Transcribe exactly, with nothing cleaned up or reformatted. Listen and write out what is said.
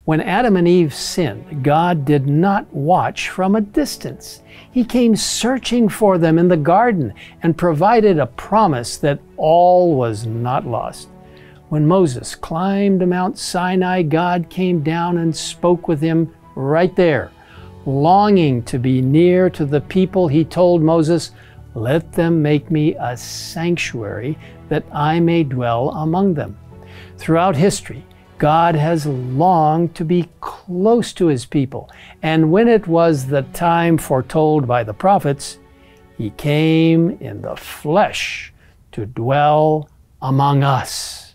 When Adam and Eve sinned, God did not watch from a distance. He came searching for them in the garden and provided a promise that all was not lost. When Moses climbed Mount Sinai, God came down and spoke with him right there. Longing to be near to the people, he told Moses, "Let them make me a sanctuary that I may dwell among them." Throughout history, God has longed to be close to his people, and when it was the time foretold by the prophets, he came in the flesh to dwell among us.